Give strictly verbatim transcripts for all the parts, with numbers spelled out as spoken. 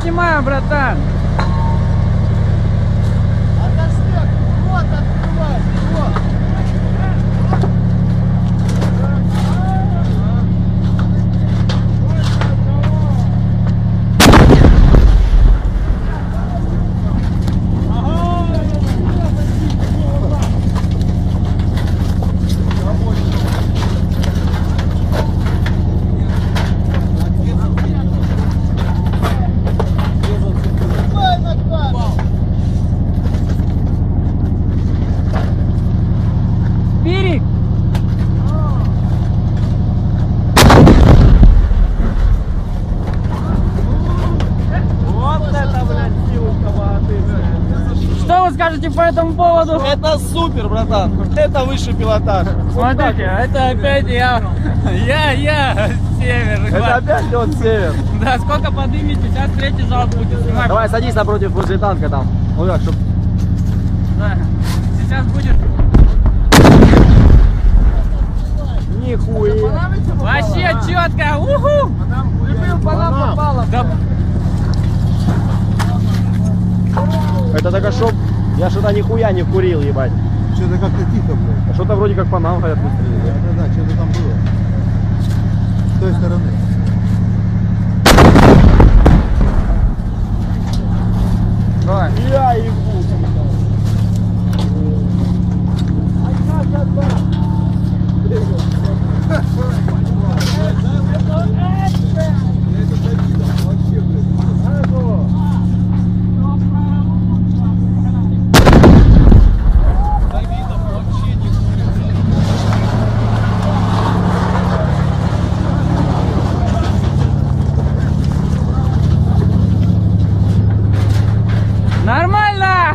снимаю, братан. Скажите по этому поводу? Это супер, братан. Это высший пилотаж. Смотрите, это опять я, я, я, Север. Это опять лед Север. Да, сколько поднимете, сейчас третий залп будет снимать. Давай садись напротив возле танка там. Ну как, чтоб... Да, сейчас будет. Нихуя. Вообще четко, уху! попала. Да. Это только чтоб... Я что-то нихуя не курил, ебать. Что-то как-то тихо, блядь. А что-то вроде как по нам, говорят, выстрелили. Да, да, да, что-то там было. С той стороны. Давай. Я ебу. Нормально!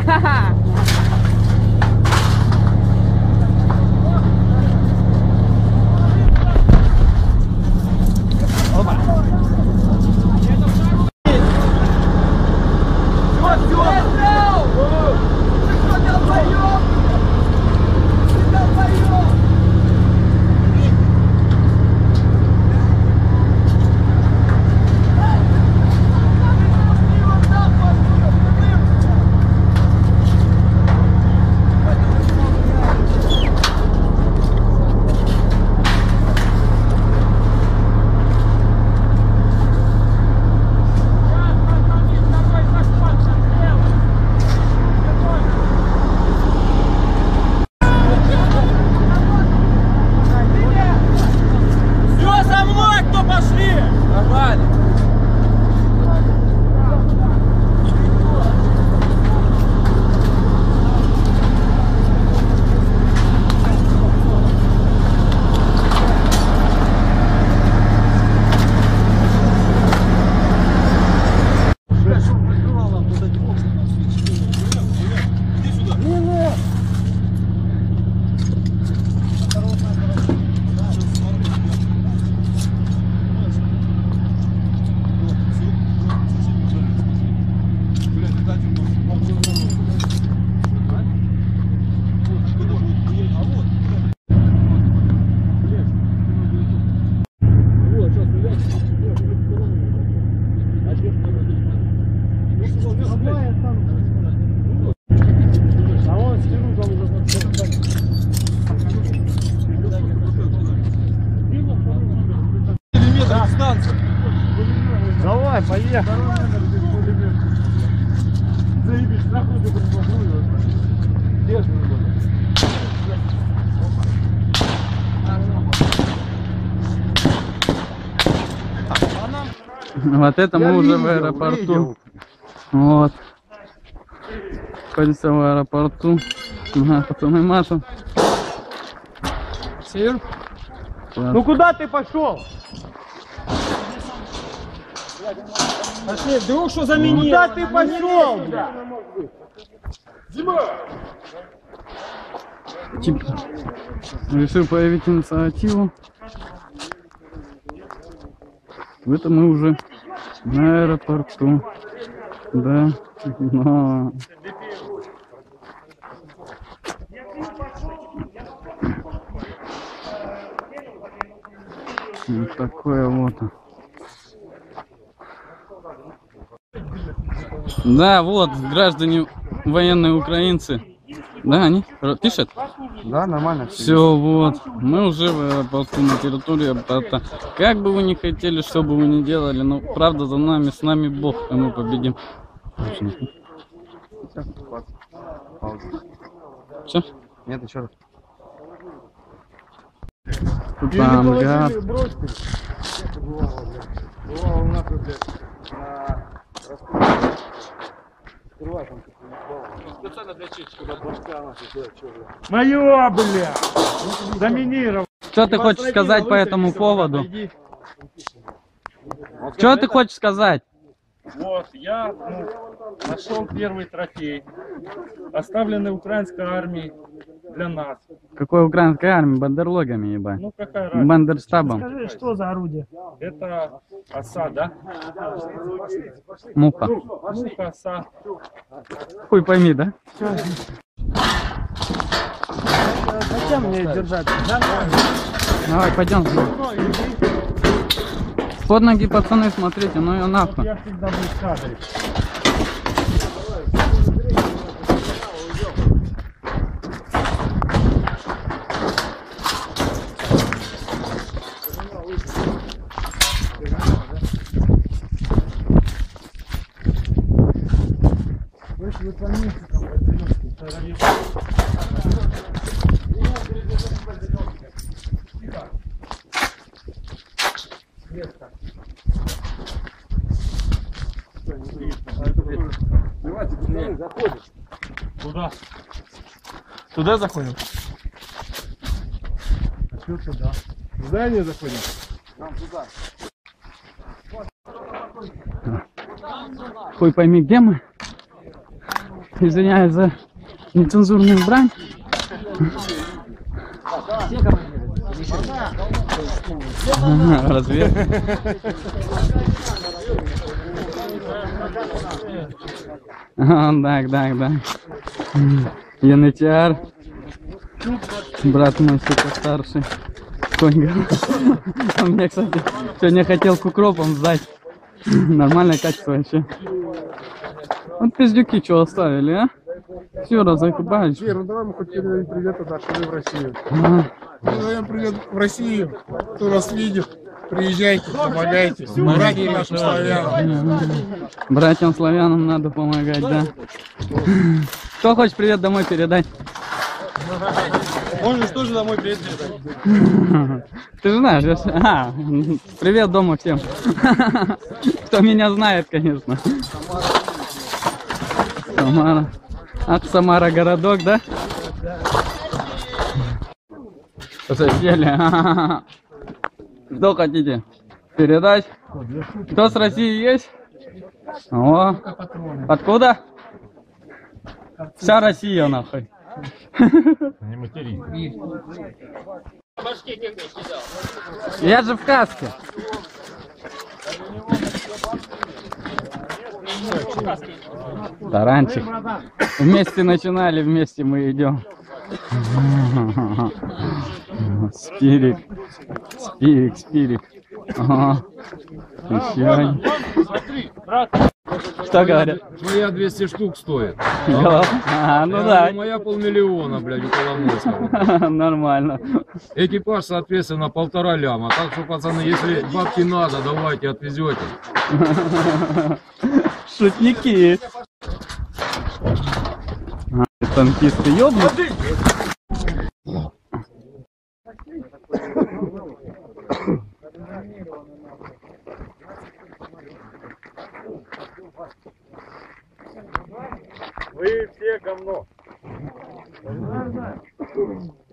Давай, поехали. Заебись, нахуй ты попробуй. Держи, Вот это мы уже в аэропорту. Вот. Находимся в аэропорту. Ага, пацаны машут. Север? Ну куда ты пошел? Пошли, вдруг что заменил? Куда ты пошел? Дима! Типа, решил проявить инициативу. Это мы уже на аэропорту. Да, но... Вот такое вот. Да, вот, граждане военные украинцы. Да, они пишут? Да, нормально. Все, вот. Мы уже в аэропорту на территории аэропорта. Как бы вы ни хотели, что бы вы ни делали, но правда за нами, с нами Бог, и мы победим. Все? Нет, еще раз. Там гад. Мое, бля! Заминировал. Что ты хочешь сказать по этому поводу? Что ты хочешь сказать? Вот, я ну, нашел первый трофей, оставленный украинской армией для нас. Какой украинской армии? Бандерлогами, ебать. Ну, какая разница? Бандерштабом. Скажи, что за орудие? Это оса, да? Муха. Муха, оса. Хуй пойми, да? Зачем мне держать? Давай, пойдем. Под ноги, пацаны, смотрите, ну ее нахуй. Я всегда буду в кадре. Куда? Туда заходим? А что туда? В здание заходим? Нам туда. Хуй пойми, где мы? Извиняюсь за нецензурную брань. Разве? Так, так, так. Янычар. Брат мой, сука, старший. Конь. Он мне, кстати, сегодня хотел к укропам сдать. Нормальное качество вообще. Вот пиздюки что оставили, а? Все, разъебались. Вер, ну давай мы хоть передаем привет от нашей в Россию. Ага. Передаем привет в Россию. Кто нас видит, приезжайте, помогайте. Братьям нашим славянам. Братьям славянам надо помогать, да. Кто хочет привет домой передать? Можешь тоже домой привет передать. Ты же знаешь, я... а, привет дома всем. Кто меня знает, конечно. Самара. Ах, Самара городок, да? Сосели. Что хотите передать? Кто с России есть? О, откуда? Вся Россия, нахуй. Не матери. Я же в каске. Таранчик. Вместе начинали, вместе мы идем. Спирик. Спирик, спирик. Ага. Еще. Что говорят? Моя двести штук стоит. А, ну Я да. говорю, моя полмиллиона, блядь, у Коломойского. Нормально. Экипаж, соответственно, полтора ляма. Так что, пацаны, если бабки надо, давайте, отвезете. Шутники. А, танкисты ёбнут. Вы все говно.